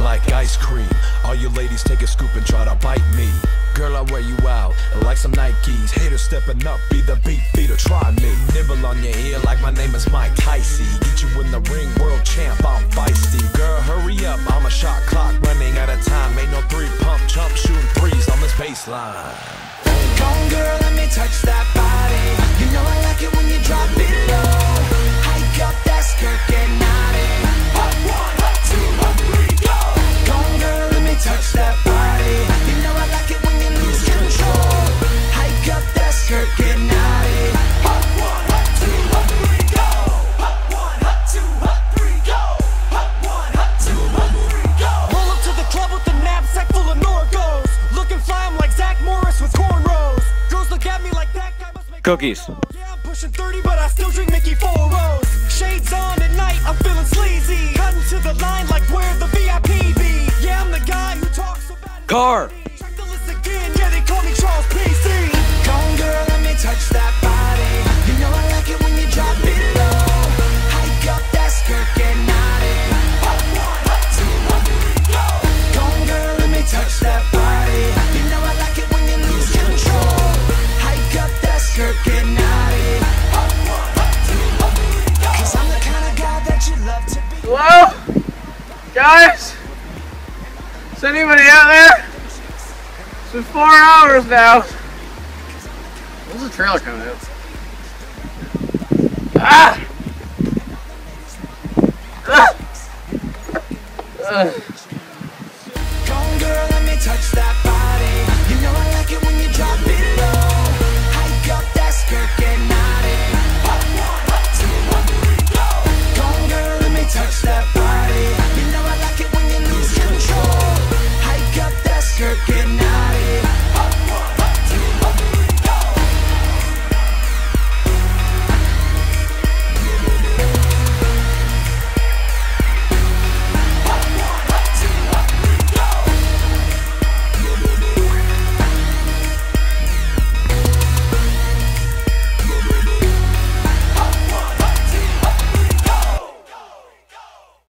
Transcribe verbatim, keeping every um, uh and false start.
like ice cream. All you ladies take a scoop and try to bite me. Girl, I wear you out like some Nikes. Haters stepping up, be the beat feeder, try me. Nibble on your ear like my name is Mike Tyson. Get you in the ring, world champ, I'm feisty. Girl, hurry up, I'm a shot clock running out of time. Ain't no three pump chump shooting threes on this baseline. Come on, girl, let me touch that body. You know I like it when you drop it low. Hike up that skirt, get naughty. Hot one, hot two, hot three, go. Come on, girl, let me touch that body. You know I like it when you lose control. Hike up that skirt, get naughty. Hot one, hot two, hot three, go. Hot one, hot two, hot three, go. Hot one, hot two, hot three, go. Roll up to the club with the knapsack full of Norcos. Looking fly, I'm like Zach Morris with cornrows. Girls look at me like that guy must make cookies. Yeah, I'm pushing thirty, but I still drink Mickey Four Rose. Shades on at night, I'm feeling sleazy. Cutting to the line like where the V I P be. Yeah, I'm the guy who talks about Car. Check the list again, yeah, they call me Charles P C. Come on, girl, let me touch that body. You know I like it when you drop it low. Hike up that skirt, get naughty. Hot one, hot two, hot three, go. Come on, girl, let me touch that body. You know I like it when you lose control. Hike up that skirt, get naughty. Hot one, hot two, hot three, go. 'Cause I'm the kind of guy that you love to be. Hello? Guys? Is anybody out there? It's been four hours now. Where's the trailer coming out? Ah! Ah! Ah! Come on, girl, let me touch that body.